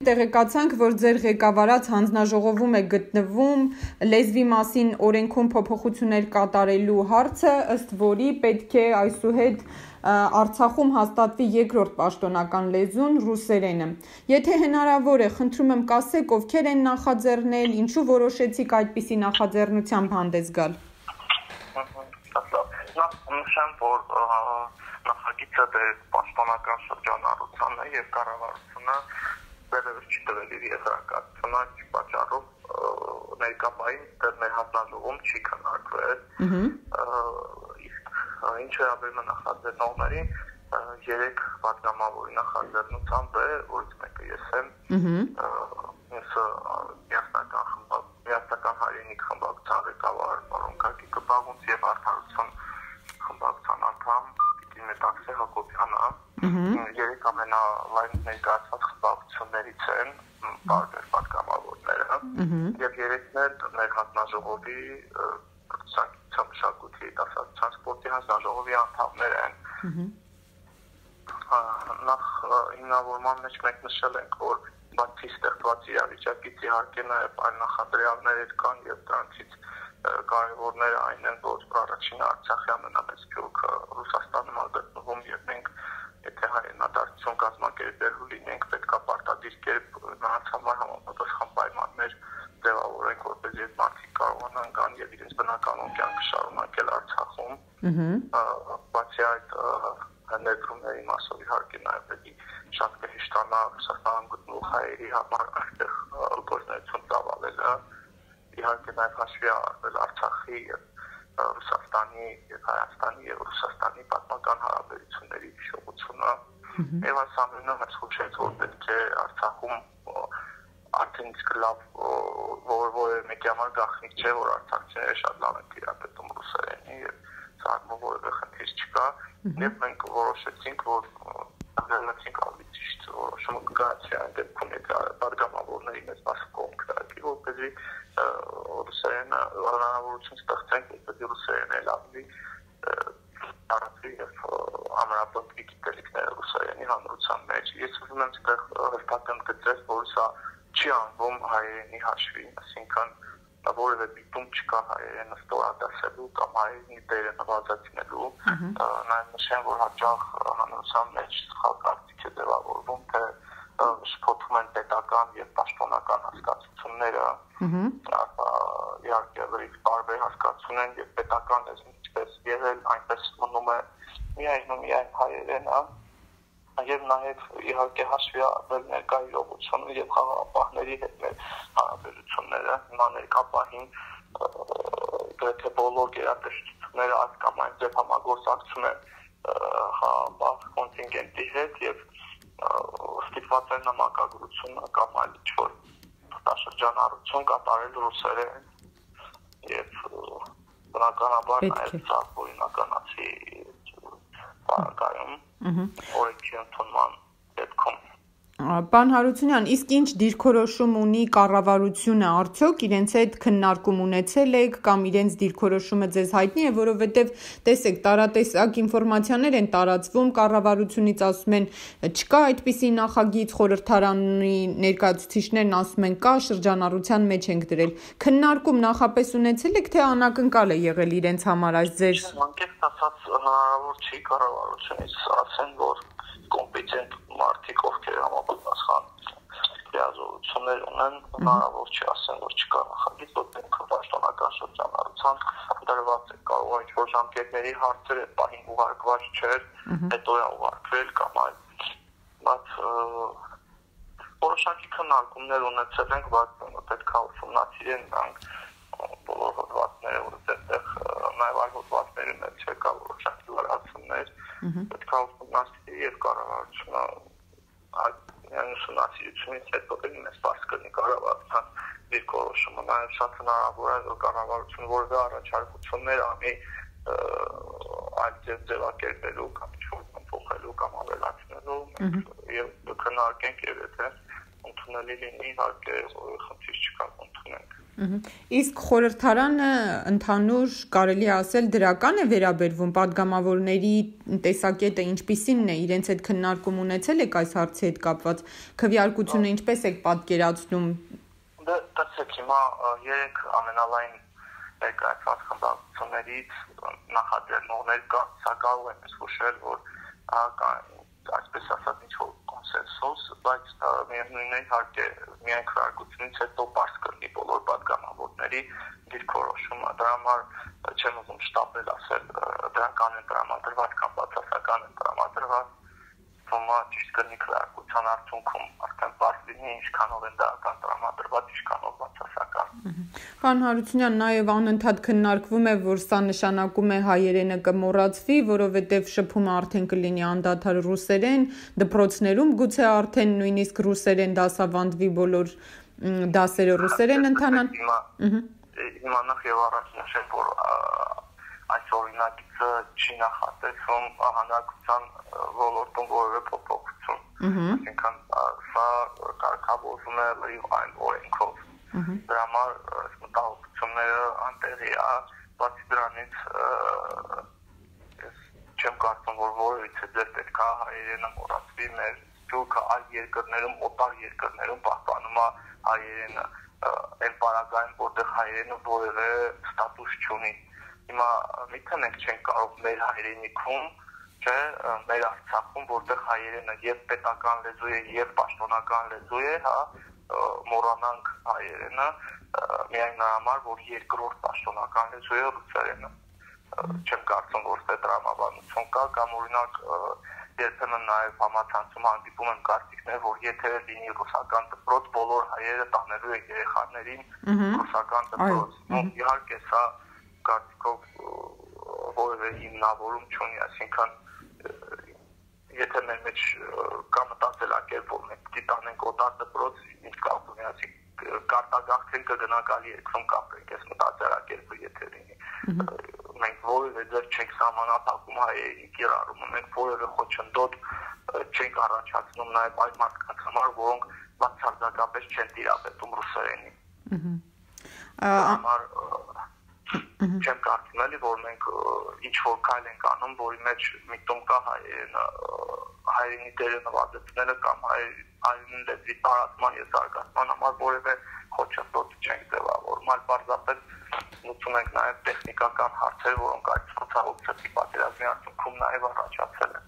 Տեղեկացանք, որ ձեր ղեկավարած հանձնաժողովում է գտնվում լեզվի մասին օրենքում փոփոխություններ կատարելու հարցը, ըստ որի պետք է այսուհետ Արցախում հաստատվի երկրորդ պաշտոնական լեզուն ռուսերենը։ Եթե հնարավոր է, խնդրում եմ կասեք, ովքեր են նախաձեռնել, ինչու որոշեցիք այդպիսի նախաձեռնությամբ հանդես գալ։ Նշեմ, որ նախագիծը դեր պաշտոնական շրջանառությանն է և կառավարությունը վերևս չի տվել իր եզրակացությունը պատճառով ներկայային մեր հանձնաժողովում չի քննարկվել։ Ինչ վերաբերում է նախաձեռնողներին, 3 պատգամավորի նախաձեռնությամբ է, որից մեկը ես եմ, մյուսը միասնական հայրենիք խմբակցության ղեկավար պարոն Գագիկը Բաղունց և արդարություն խմբակցության անդամ Մետաքսե Հակոբյանը, 3 ամենալայն ներկայացված խմբակցություններից են տարբեր պատգամավորները և 3-ն էլ մեր հանձնաժողովի մշակույթի, դասական սպորտի հանձնաժողովի անդամներ են։ Նախ հիմնավորման մեջ մենք նշել ենք, որ բացի ստեղծված իրավիճակից իհարկե նաև այլ նախադրյալներ կան և դրանցից կարևորները այն են, որ առաջինը Արցախի ամենամեծ գյուղը Ռուսաստանում է գտնվում և մենք եթե հայրենադարձություն կազմակերպելու լինենք, պետք է պարտադիր կերպ նրանց համար համապատասխան պայմաններ ձևավորենք, որպեսզի այդ մարդիկ կարողանան գան և իրենց բնականոն կյանքը շարունակել Արցախում։ Բացի այդ ներդրումների մասով իհարկե նաև պետք է շատ կհեշտանա Ռուսաստանում գտնվող հայերի համար այստեղ գործունեություն ծավալելը, իհարկե նաև հաշվի առնել Արցախի և Ռուսաստանի և Հայաստանի և Ռուսաստանի պատմական հարաբերությունների հիշողությունը և այս ամենը մեզ խուշեց, որ պետք է Արցախում արդեն իսկ լավ որևէ մեկի համար գաղտնիք չէ, որ արցախցիները շատ լավ են տիրապետում ռուսերենի և սա որևէ խնդիր չկա և մենք որոշեցինք, որ ընդգրկեցինք ավելի ճիշտ որոշումը կգացի այն դեպքում, եթե պատգամավորների մեծ մասը կողմ կրակի, որպեսզի ռուսերենը հնարավորություն ստեղծենք, որպեսզի ռուսերենը ավելի տարածվի և ամրապնդվի գիտելիքները ռուսերենի հանրության մեջ։ Ես ուզում եմ այստեղ հստակ ընդգծել, որ սա չի անվում հայերենի հաշվին, այսինքն որևէ դիտում չկա հայերենը ստորադասելու կամ հայերենի դերը նվազեցնելու, նաև նշեմ, որ հաճախ հանրության մեջ սխալ կարծիք է ձևավորվում, թե շփոթվում են պետական և պաշտոնական հասկացությունները, իհարկե լրիվ տարբեր հասկացություն են և պետական լեզուն ինչպես եղել, այնպես մնում է միայն ու միայն հայերենը և նաև իհարկե հաշվի առնել ներկա իրողությունը և խաղաղապահների հետ մեր հարաբերությունները, հիմա ներկա պահին գրեթե բոլոր գերատեսչությունները այս կամ այն ձև համագործակցում են խաղաղապահ կոնտինգենտի հետ և ստիպված են նամակագրությունը կամ այլ ինչ-որ շրջանառություն կատարել ռուսերեն և բնականաբար նաև սա օրինականացի պարագայում օրենքի ընդունման դեպքում։ Պարոն Հարությունյան, իսկ ինչ դիրքորոշում ունի կառավարությունը, արդյոք իրենց հետ քննարկում ունեցել եք կամ իրենց դիրքորոշումը ձեզ հայտնի է, որովհետև տեսեք, տարատեսակ ինֆորմացիաներ են տարածվում, կառավարությունից ասում են չկա այդպիսի նախագիծ, խորհրդարանի ներկայացուցիչներն ասում են կա, շրջանառության մեջ ենք դրել։ Քննարկում նախապես ունեցել եք, թե անակնկալ է եղել իրենց համար այս ձեր։ Անկեղծ ասած հնարավոր չի կառավարությունից ասեն, որ կոմպետենտ մարդիկ, ովքեր համապատասխան լիազորություններ ունեն, հնարավոր չի ասեն, որ չկա նախագիծ, որտեղ պաշտոնական շրջանառության դրված է, կարող է ինչ-որ ժամկետների հարցեր այդ պահին ուղարկված չէր, հետո է ուղարկվել կամ այլ։ Բայց որոշակի քննարկումներ ունեցել ենք, բայց պետք է ուսումնասիրեն նրանք բոլոր հոդվածները, որ այդտեղ նաև այլ հոդվածների մեջ չկա որոշակի լրացումներ, պետք է ուսումնասիրի և կառավարությունը այդ ուսումնասիրությունից հետո էլ մեզ բաց կլինի կառավարության դիրքորոշումը, նաև շատ հնարավոր է, որ կառավարությունը որևէ առաջարկություններ անի այլ ձևակերպելու կամ ինչ-որ փոխելու կամ ավելացնելու և քննարկենք և եթե ընդունելի լինի, իհարկե խնդիր չկա, ընդունենք։ Իսկ խորհրդարանը ընդհանուր կարելի ասել դրական է վերաբերվում պատգամավորների տեսակետը ինչպիսին է, իրենց հետ քննարկում ունեցել եք այս հարցի հետ կապված, քվեարկությունը ինչպես եք պատկերացնում։ Դե տեսեք, հիմա 3 ամենալայն ներկայացված խմբակցություններից նախաձեռնողներ կան, սա կարող եմ հուշել, որ այսպես ասած ինչ-որ կոնսենսուս, բայց միևնույն է իհարկե միայն քվեարկությունից հետո պարզ կլինի բոլոր պատգամավորների դիրքորոշումը, դրա համար չեմ ուզում շտապել ասել դրական են տրամադրված կամ բացասական են տրամադրված, ումը ճիշտ կլինի քվեարկության արդյունքում արդեն պարզ լինի ինչքանով են դրական տրամադրված, ինչքանով բացասական։ Պարոն Հարությունյան, նաև անընդհատ քննարկվում է, որ սա նշանակում է հայերենը կմոռացվի, որովհետև շփումը արդեն կլինի անդադար ռուսերեն, դպրոցներում գուցե արդեն նույնիսկ ռուսերեն դասավանդվի, բոլոր դասերը ռուսերեն ընթանան։ Հիմա նախ եւ առաջ նշեմ, որ այս օրինակիցը չի նախատեսում հանրակցության ոլորտում որևէ փոփոխություն։ Այսինքն սա կարգավորվում է լրիվ այլ օրենքով։ Դրա համար մտահոգությունները անտեղի է, բացի դրանից չեմ կարծում, որ որևիցե ձեր պետք է հայերենը մոռացվի, մեր ճուկը այլ երկրներում, օտար երկրներում պահպանում է հայերենը, այն պարագայում, որտեղ հայերենը որևէ ստատուս չունի։ Հիմա միթե մենք չենք կարող մեր հայրենիքում, չէ, մեր Արցախում, որտեղ հայերենը եւ պետական լեզու է եւ պաշտոնական լեզու է, հա, մոռանանք հայերենը, միայն նրա համար, որ երկրորդ պաշտոնական լեզու է ռուսերենը։ Չեմ կարծում, որ դա տրամաբանություն կա, կամ օրինակ երբեմն նաև համացանցում հանդիպում եմ կարծիքներ, որ եթե լինի ռուսական դպրոց, բոլոր հայերը տանելու են երեխաներին ռուսական դպրոց։ Իհարկե սա կարծիքով որևէ հիմնավորում չունի, այսինքն եթե մեր մեջ կա մտածելակերպ, որ մենք պիտի տանենք օտար դպրոց, ինչ կապ ունի, այսինքն կարտագաղթեն կգնակալի երկրում կապենք այս մտածելակերպը, եթե լինի։ Մենք որևէ ձեր չենք սահմանափակում հայերի կիրառումը, մենք որևէ խոչընդոտ չենք առաջացնում նաև այլ մարդկանց համար, որոնք բացարձակապես չեն տիրապետում ռուսերենին։ Համար չեմ կարծում էլի, որ մենք ինչ-որ քայլ ենք անում, որի մեջ միտում կա հայերենի դերը նվազեցնելը կամ հայերենի լեզվի տարածման եւ զարգացման համար որևէ խոչընդոտ չենք ձևավորում, այլ պարզապես լուծում ենք նաև տեխնիկական հարցեր, որոնք այդ ցուցահանդեսի պատերազմի արդյունքում նաև առաջացել են։